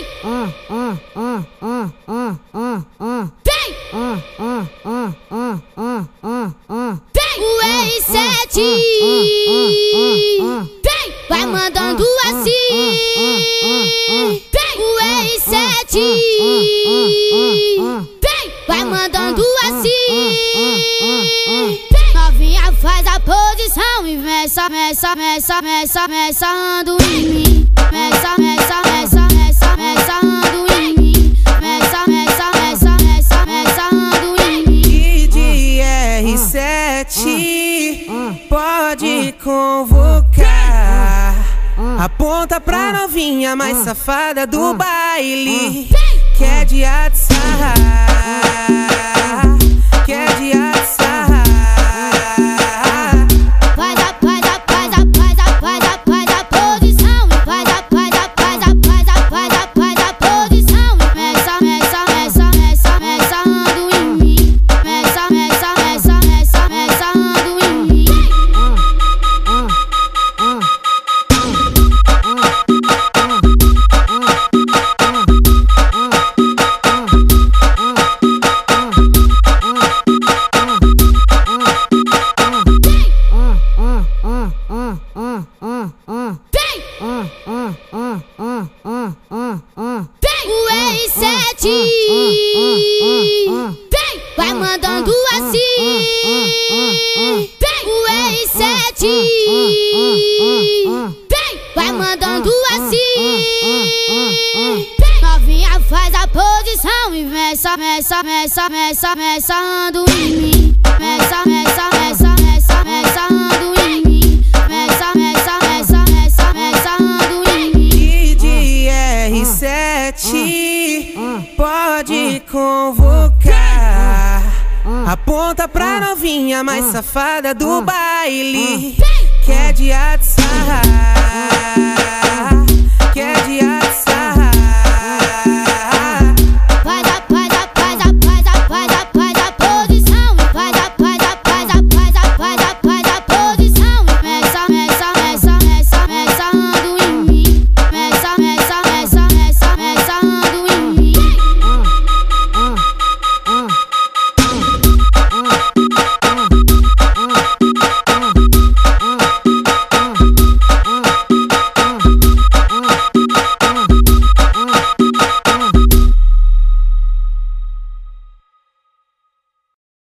O R7 vai mandando assim. O R7 vai mandando assim. Novinha faz a posição e meça ando em mim. Meça ando em mim. Meça ando em mim. E de R7 pode convocar. Aponta pra novinha mais safada do baile, que é dia de sarra, que é dia de sarra. Faz a posição, faz a posição. Meça ando em mim. Meça ando em mim. O R7 vai mandando assim. O R7 vai mandando assim. Novinha faz a posição e meça ando em mim. Meça ando em mim. Meça ando em mim. E de R7 pode convocar. Aponta pra novinha mais safada do baile, que é dia de sarra.